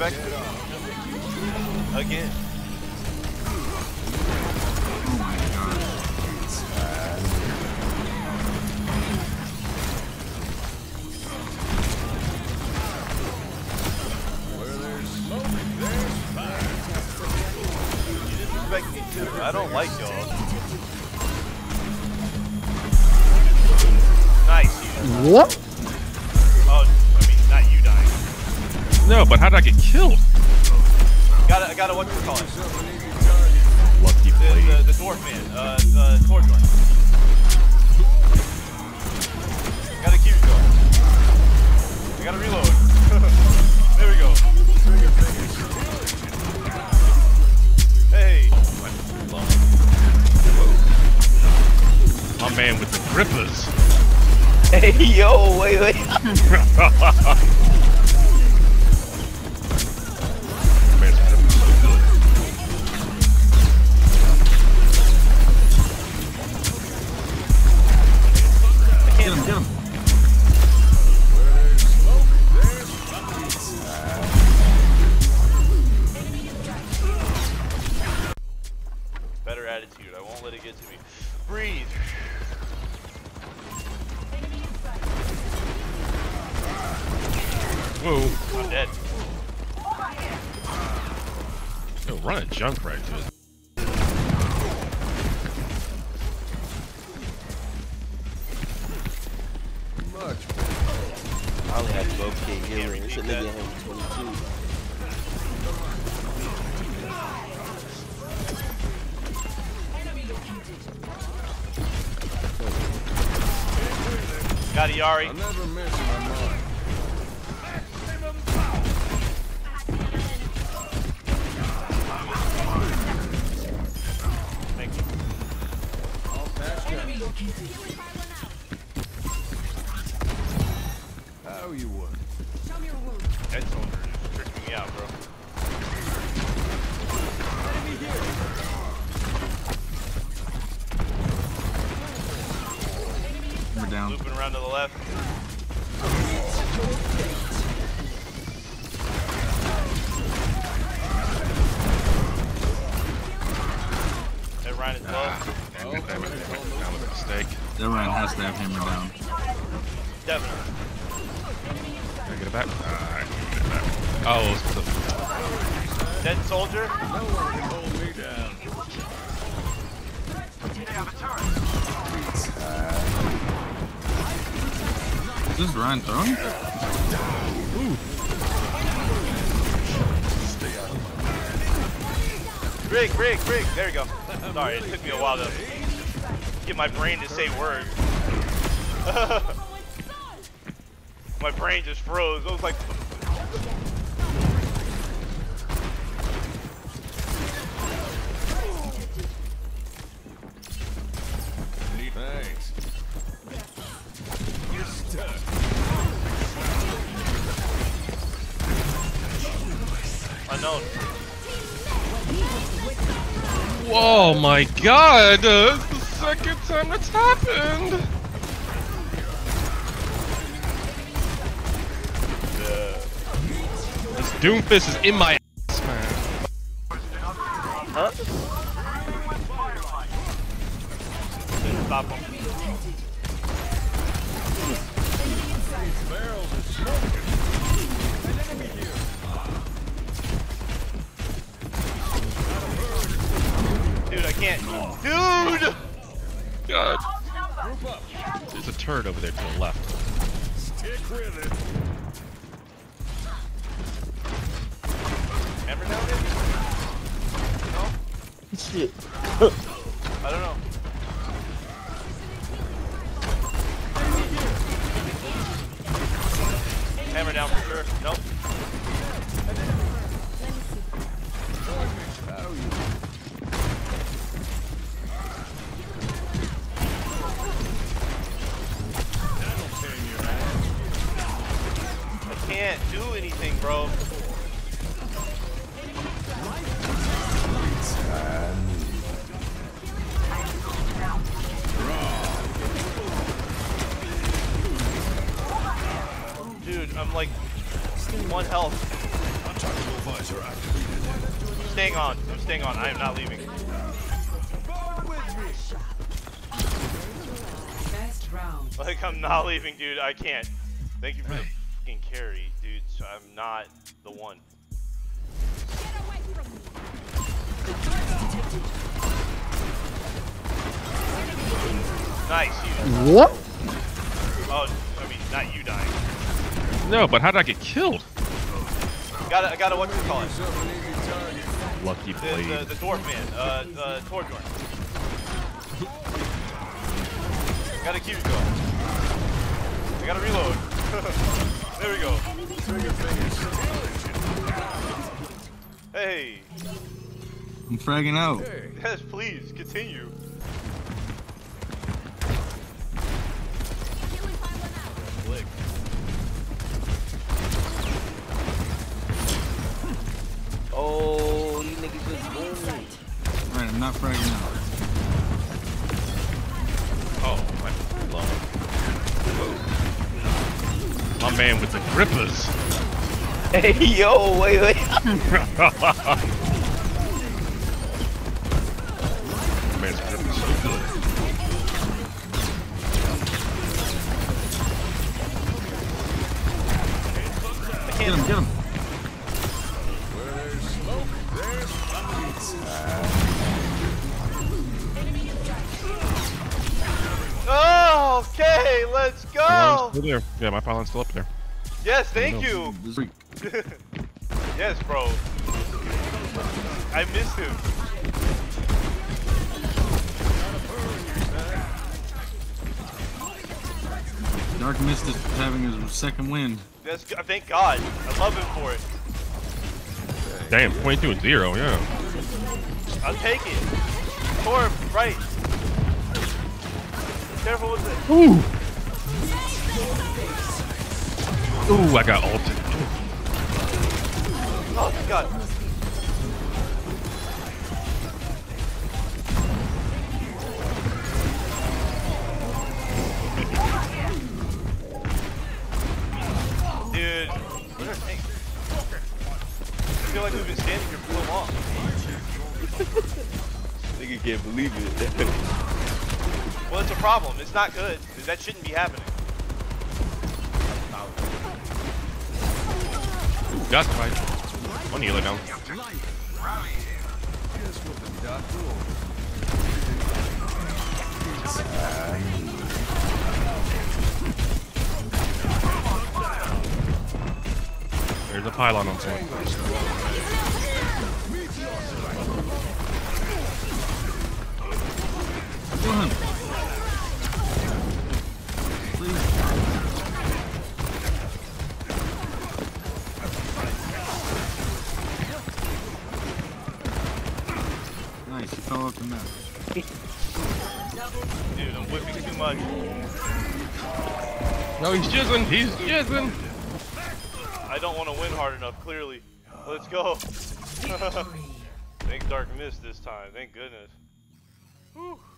back. Again. Oh my god. Where there's smoke, there's fire. You disrespect me too. I don't like y'all. Nice. What? Oh, I mean, not you dying. No, but how did I get killed? I gotta what you call it? Lucky blade. The dwarf man. Torch one. Gotta keep it going. I gotta reload. There we go. Hey. My man with the grippers. Hey, yo, wait. Man's grippers so good. Get him, get him. Better attitude. I won't let it get to me. Breathe. Whoa. I'm dead. Yo, run a junk right to it. Much. I only had 12k healing. This nigga had 22. Got a Yari. I'll never miss my mind. Thank you. All patched up. How you would. Head soldier is tricking me out, bro. We're down. Looping around to the left. That Ryan is low. Damn it, damn it. That was a mistake. That Ryan has to have hammer down. Definitely. Can I get it back? I can get it back. Oh, it's the... Dead soldier. No one can hold me down. Is this Ryan throwing? Rig. There you go. Sorry, it took me a while to get my brain to say words. My brain just froze. I was like, Thanks. You're stuck. unknown. Whoa, my god! It's the second time that's happened! This Doomfist is in my ass, man. Huh? Stop him. Barrels are smoking. An enemy here. Dude, I can't. Dude! God. Group up. There's a turret over there to the left. Stick with it. Hammer down it? No? Shit. I don't know. Hammer down for sure. Nope. I can't do anything, bro. Dude, I'm like 1 health. Tactical visor activated. I'm staying on. I'm staying on. I am not leaving. Best round. Like, I'm not leaving, dude. I can't. Thank you for the fucking carry, dude. So I'm not the one. Nice, you. What? Oh, I mean, not you dying. No, but how did I get killed? I gotta, what do you call it? Lucky blade. The dwarf man, Torbjorn. Gotta keep it going. I gotta reload. There we go. Hey. I'm fragging out. Yes, please, continue. Click. Oh, you niggas just moving. Alright, I'm not fragging out. Oh, my long. My man with the grippers. Hey, yo, wait. Man's grippers so good. Get him, get him. Where there's smoke, there's Oh, okay, let's Pylon's go. still there. Yeah, my pylon's still up there. Yes, thank you. Yes, bro. I missed him. Dark Mist is having his second wind. Yes, thank God. I love him for it. Damn, 22 and 0, yeah. I'll take it. Torb, right. Careful with it. Ooh. Ooh, I got ulted. Oh, God. Dude, what are things? I feel like we've been standing here for so long. Nigga can't believe it. Well, it's a problem. It's not good. That shouldn't be happening. Got the fight. One healer down. There's a pylon on point. Run. Please. Nice, he fell off the map. Dude, I'm whipping too much. No, he's jizzing. He's jizzing. I don't want to win hard enough, clearly. Let's go. Thank Dark Mist this time. Thank goodness. Whew.